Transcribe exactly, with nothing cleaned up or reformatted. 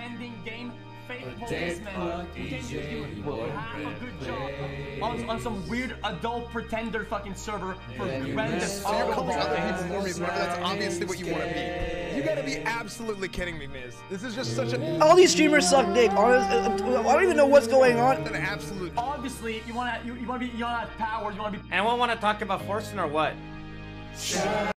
pretending game fake policeman who didn't do half a good job on, on some weird adult pretender fucking server for random. So you're calling other people normies whenever that's obviously what you want to be. You gotta be absolutely kidding me, Miz. This is just such a... All these streamers suck dick. Honest, I don't even know what's going on. An absolute... Obviously, you wanna you, you wanna be you wanna have power. You wanna be. Anyone want to talk about Fortune or what? Shut